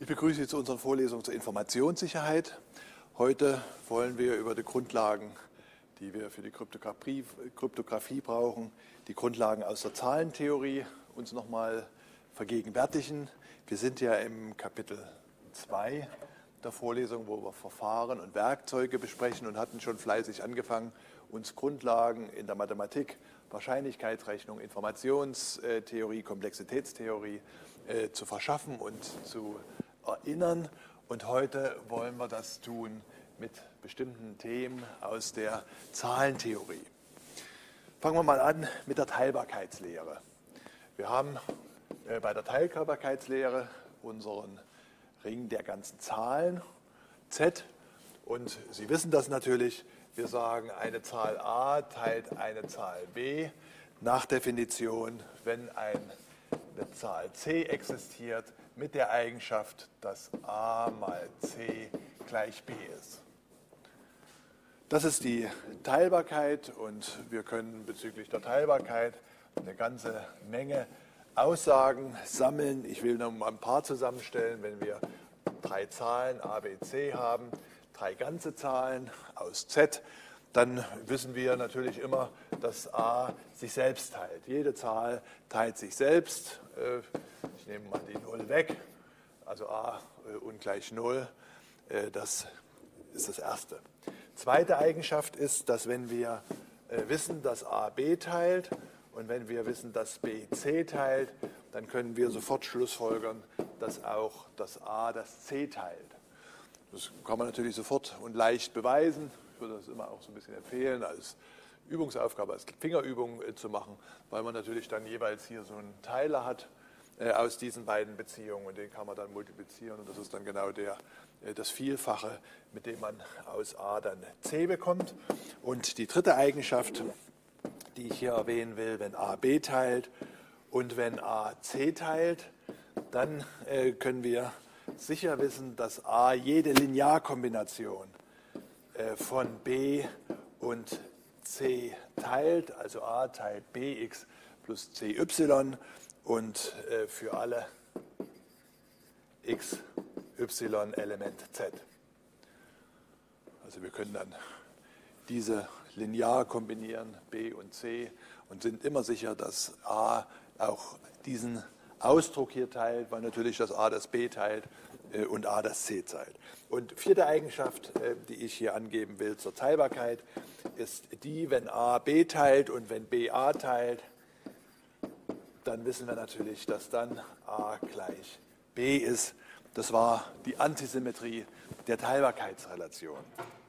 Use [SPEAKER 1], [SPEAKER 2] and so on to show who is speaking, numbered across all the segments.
[SPEAKER 1] Ich begrüße Sie zu unserer Vorlesung zur Informationssicherheit. Heute wollen wir über die Grundlagen, die wir für die Kryptographie brauchen, die Grundlagen aus der Zahlentheorie uns nochmal vergegenwärtigen. Wir sind ja im Kapitel 2 der Vorlesung, wo wir Verfahren und Werkzeuge besprechen und hatten schon fleißig angefangen, uns Grundlagen in der Mathematik, Wahrscheinlichkeitsrechnung, Informationstheorie, Komplexitätstheorie zu verschaffen und zu erinnern. Und heute wollen wir das tun mit bestimmten Themen aus der Zahlentheorie. Fangen wir mal an mit der Teilbarkeitslehre. Wir haben bei der Teilbarkeitslehre unseren Ring der ganzen Zahlen, Z. Und Sie wissen das natürlich, wir sagen, eine Zahl a teilt eine Zahl b. Nach Definition, wenn eine Zahl c existiert, mit der Eigenschaft, dass a mal c gleich b ist. Das ist die Teilbarkeit und wir können bezüglich der Teilbarkeit eine ganze Menge Aussagen sammeln. Ich will noch mal ein paar zusammenstellen. Wenn wir drei Zahlen a, b, c haben, drei ganze Zahlen aus z, dann wissen wir natürlich immer, dass a sich selbst teilt. Jede Zahl teilt sich selbst. Ich nehme mal die 0 weg, also a ungleich 0. Das ist das Erste. Zweite Eigenschaft ist, dass wenn wir wissen, dass a b teilt und wenn wir wissen, dass b c teilt, dann können wir sofort schlussfolgern, dass auch das a das c teilt. Das kann man natürlich sofort und leicht beweisen. Ich würde das immer auch so ein bisschen empfehlen, als Übungsaufgabe, als Fingerübung zu machen, weil man natürlich dann jeweils hier so einen Teiler hat aus diesen beiden Beziehungen und den kann man dann multiplizieren und das ist dann genau das Vielfache, mit dem man aus a dann c bekommt. Und die dritte Eigenschaft, die ich hier erwähnen will, wenn a b teilt und wenn a c teilt, dann können wir sicher wissen, dass a jede Linearkombination von b und c teilt, also a teilt bx plus cy und für alle x, y Element z. Also wir können dann diese linear kombinieren, b und c, und sind immer sicher, dass a auch diesen Ausdruck hier teilt, weil natürlich das a das b teilt und a das c teilt. Und vierte Eigenschaft, die ich hier angeben will zur Teilbarkeit, ist die, wenn a b teilt und wenn b a teilt, dann wissen wir natürlich, dass dann a gleich b ist. Das war die Antisymmetrie der Teilbarkeitsrelation.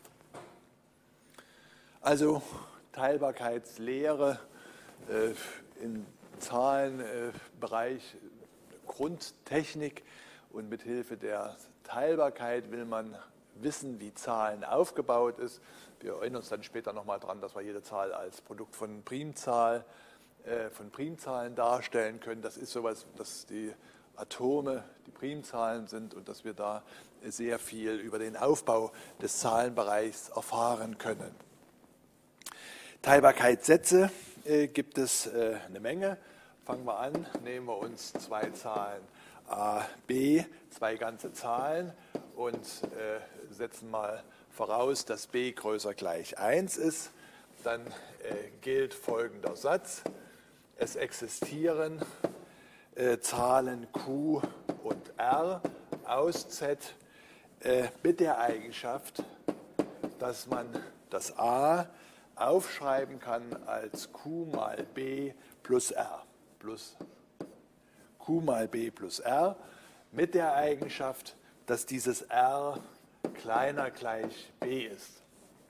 [SPEAKER 1] Also Teilbarkeitslehre im Zahlenbereich, Grundtechnik, und mit Hilfe der Teilbarkeit will man wissen, wie Zahlen aufgebaut ist. Wir erinnern uns dann später nochmal daran, dass wir jede Zahl als Produkt von Primzahlen darstellen können. Das ist sowas, dass die Atome die Primzahlen sind und dass wir da sehr viel über den Aufbau des Zahlenbereichs erfahren können. Teilbarkeitssätze gibt es eine Menge. Fangen wir an, nehmen wir uns zwei Zahlen a, b, zwei ganze Zahlen und setzen mal voraus, dass b größer gleich 1 ist. Dann gilt folgender Satz. Es existieren Zahlen q und r aus z mit der Eigenschaft, dass man das a aufschreiben kann als q mal b plus r. Plus q mal b plus r mit der Eigenschaft, dass dieses r kleiner gleich b ist.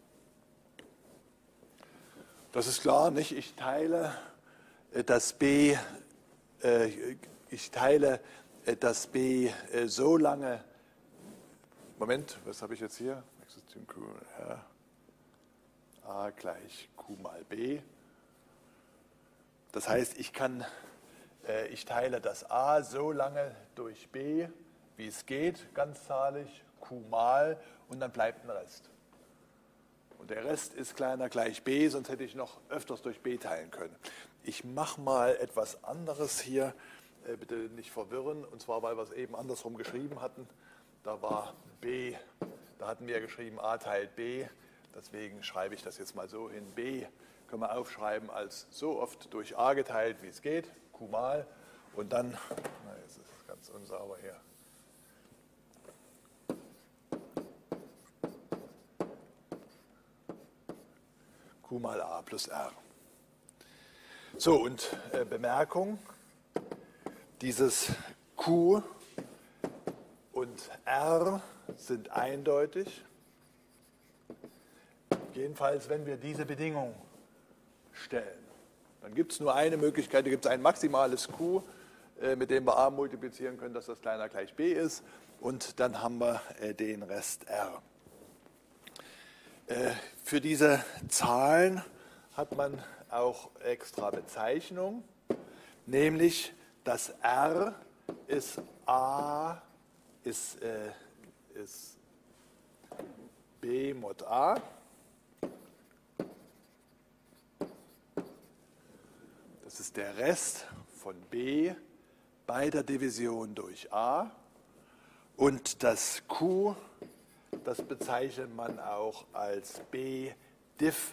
[SPEAKER 1] Das ist klar, nicht? Ich teile das b so lange. Moment, was habe ich jetzt hier? Q r a gleich q mal b. Das heißt, ich teile das a so lange durch b, wie es geht, ganzzahlig, q mal, und dann bleibt ein Rest. Und der Rest ist kleiner gleich b, sonst hätte ich noch öfters durch b teilen können. Ich mache mal etwas anderes hier. bitte nicht verwirren, und zwar, weil wir es eben andersrum geschrieben hatten. Da war B, da hatten wir geschrieben A teilt B, deswegen schreibe ich das jetzt mal so hin. B können wir aufschreiben als so oft durch A geteilt, wie es geht, Q mal, und dann, jetzt ist es ganz unsauber hier. Q mal A plus R. So, und Bemerkung, dieses Q und R sind eindeutig. Jedenfalls, wenn wir diese Bedingung stellen. Dann gibt es nur eine Möglichkeit, da gibt es ein maximales Q, mit dem wir A multiplizieren können, dass das kleiner gleich B ist. Und dann haben wir den Rest R. Für diese Zahlen hat man auch extra Bezeichnung, nämlich das R ist A, ist B mod A. Das ist der Rest von B bei der Division durch A. Und das Q, das bezeichnet man auch als B diff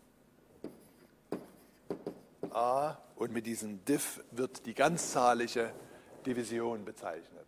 [SPEAKER 1] A. Und mit diesem diff wird die ganzzahlige Division bezeichnet.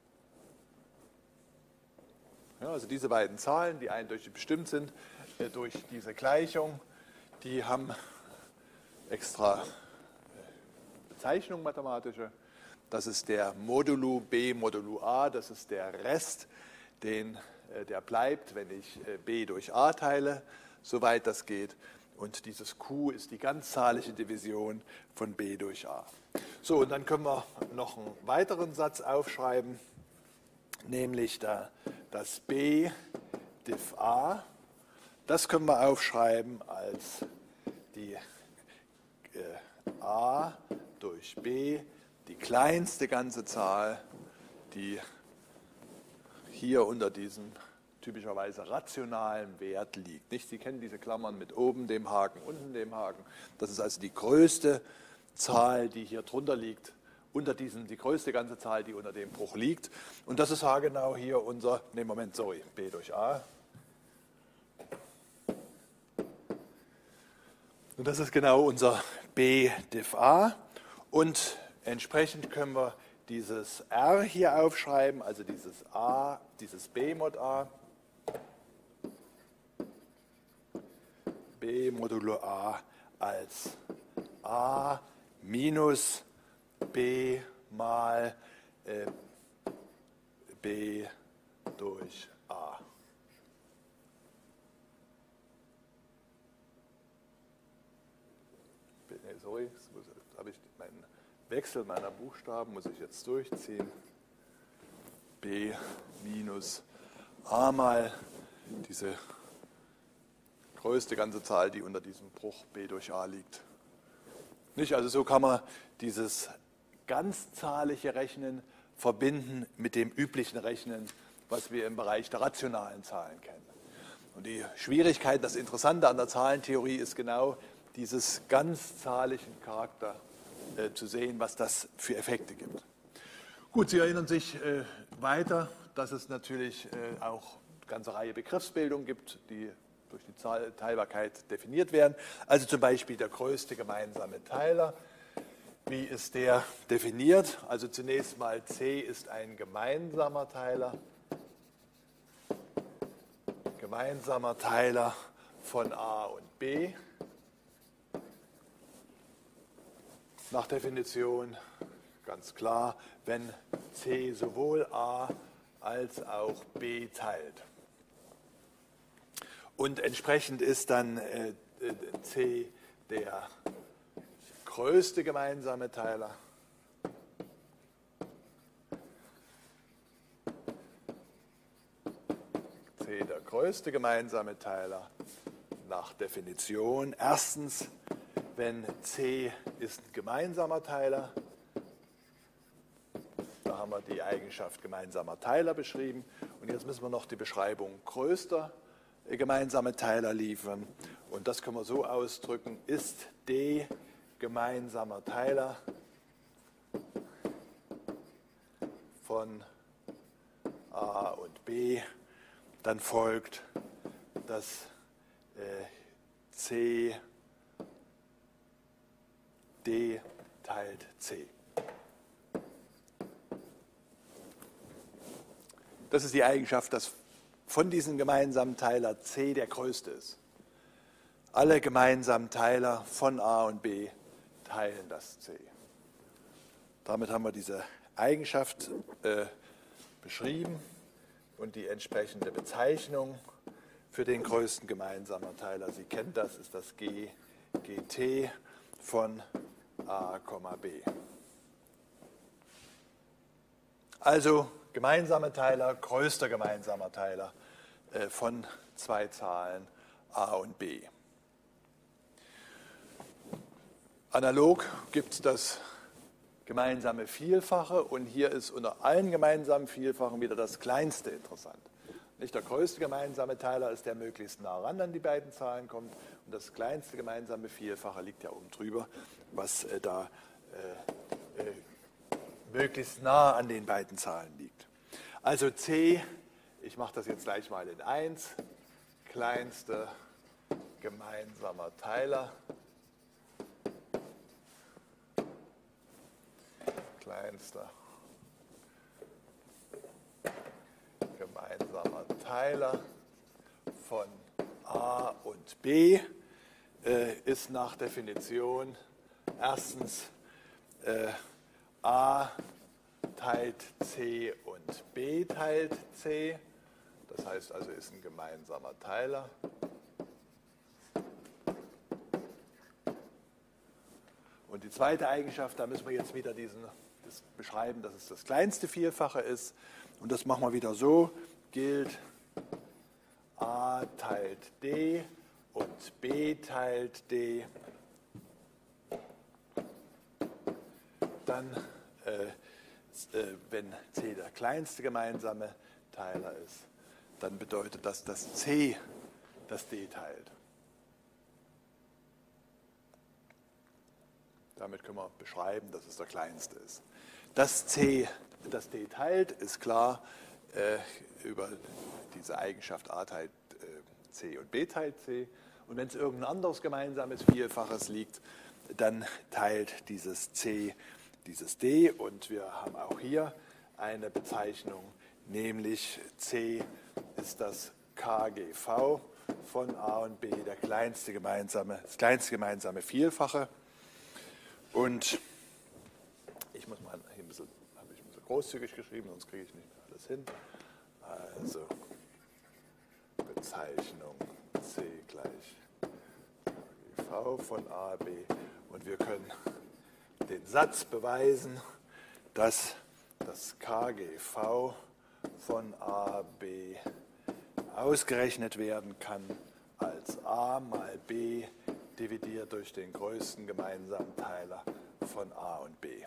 [SPEAKER 1] Ja, also diese beiden Zahlen, die eindeutig bestimmt sind durch diese Gleichung, die haben extra Bezeichnung mathematische. Das ist der Modulo B modulo A, das ist der Rest, der bleibt, wenn ich B durch A teile, soweit das geht. Und dieses Q ist die ganzzahlige Division von B durch A. So, und dann können wir noch einen weiteren Satz aufschreiben, nämlich das B diff A. Das können wir aufschreiben als die A durch B, die kleinste ganze Zahl, die hier unter diesem typischerweise rationalen Wert liegt. Nicht? Sie kennen diese Klammern mit oben dem Haken, unten dem Haken. Das ist also die größte Zahl, die hier drunter liegt, die größte ganze Zahl, die unter dem Bruch liegt. Und das ist haargenau hier unser, B durch A. Und das ist genau unser B diff A. Und entsprechend können wir dieses R hier aufschreiben, also dieses A, dieses B mod A. B modulo A als A minus B mal B durch A. Sorry, habe ich meinen Wechsel meiner Buchstaben, muss ich jetzt durchziehen. B minus A mal diese größte ganze Zahl, die unter diesem Bruch B durch A liegt. Nicht? Also so kann man dieses ganzzahlige Rechnen verbinden mit dem üblichen Rechnen, was wir im Bereich der rationalen Zahlen kennen. Und die Schwierigkeit, das Interessante an der Zahlentheorie ist genau dieses ganzzahligen Charakter zu sehen, was das für Effekte gibt. Gut, Sie erinnern sich weiter, dass es natürlich auch eine ganze Reihe Begriffsbildungen gibt, die durch die Teilbarkeit definiert werden. Also zum Beispiel der größte gemeinsame Teiler. Wie ist der definiert? Also zunächst mal C ist ein gemeinsamer Teiler. Gemeinsamer Teiler von A und B. Nach Definition ganz klar, wenn C sowohl A als auch B teilt. Und entsprechend ist dann C der größte gemeinsame Teiler. C der größte gemeinsame Teiler nach Definition. Erstens, wenn C ist ein gemeinsamer Teiler, da haben wir die Eigenschaft gemeinsamer Teiler beschrieben. Und jetzt müssen wir noch die Beschreibung größter gemeinsame Teiler liefern. Und das können wir so ausdrücken, ist D gemeinsamer Teiler von A und B, dann folgt, dass C D teilt C. Das ist die Eigenschaft, dass von diesem gemeinsamen Teiler C der größte ist. Alle gemeinsamen Teiler von A und B teilen das C. Damit haben wir diese Eigenschaft beschrieben und die entsprechende Bezeichnung für den größten gemeinsamen Teiler. Sie kennen das, ist das GT von A, B. Also gemeinsame Teiler, größter gemeinsamer Teiler von zwei Zahlen A und B. Analog gibt es das gemeinsame Vielfache und hier ist unter allen gemeinsamen Vielfachen wieder das kleinste interessant. Nicht der größte gemeinsame Teiler ist der möglichst nah ran an die beiden Zahlen kommt und das kleinste gemeinsame Vielfache liegt ja oben drüber, was da möglichst nah an den beiden Zahlen liegt. Also C, ich mache das jetzt gleich mal in 1, kleinster gemeinsamer Teiler. Kleinster gemeinsamer Teiler von A und B ist nach Definition erstens A teilt C und B teilt C. Das heißt also, ist ein gemeinsamer Teiler. Und die zweite Eigenschaft, da müssen wir jetzt wieder das beschreiben, dass es das kleinste Vielfache ist. Und das machen wir wieder so, gilt A teilt D und B teilt D. Dann, wenn C der kleinste gemeinsame Teiler ist, dann bedeutet das, dass C das D teilt. Damit können wir beschreiben, dass es der kleinste ist. Dass C das D teilt, ist klar über diese Eigenschaft A teilt C und B teilt C. Und wenn es irgendein anderes gemeinsames Vielfaches liegt, dann teilt dieses C dieses D. Und wir haben auch hier eine Bezeichnung, nämlich C ist das KGV von A und B, das kleinste gemeinsame Vielfache. Und ich muss mal hier ein bisschen großzügig geschrieben, sonst kriege ich nicht mehr alles hin. Also Bezeichnung C gleich KGV von A, B. Und wir können den Satz beweisen, dass das KGV von A, B ausgerechnet werden kann als A mal B dividiert durch den größten gemeinsamen Teiler von A und B.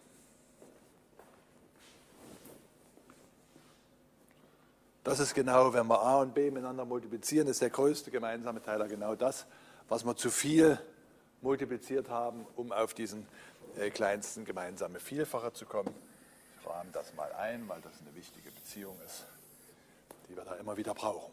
[SPEAKER 1] Das ist genau, wenn wir A und B miteinander multiplizieren, ist der größte gemeinsame Teiler genau das, was wir zu viel multipliziert haben, um auf diesen kleinsten gemeinsamen Vielfache zu kommen. Ich rahme das mal ein, weil das eine wichtige Beziehung ist, die wir da immer wieder brauchen.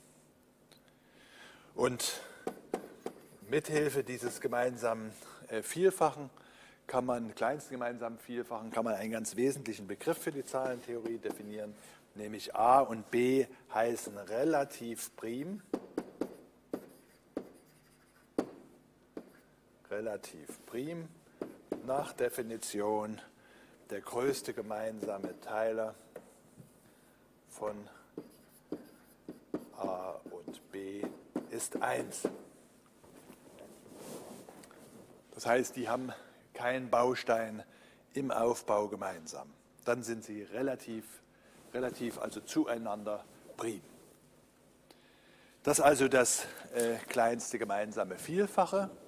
[SPEAKER 1] Und mithilfe dieses gemeinsamen Vielfachen kleinsten gemeinsamen Vielfachen, kann man einen ganz wesentlichen Begriff für die Zahlentheorie definieren, nämlich A und B heißen relativ prim. Relativ prim, nach Definition der größte gemeinsame Teiler von A und B ist 1. Das heißt, die haben keinen Baustein im Aufbau gemeinsam. Dann sind sie relativ also zueinander prim. Das ist also das kleinste gemeinsame Vielfache.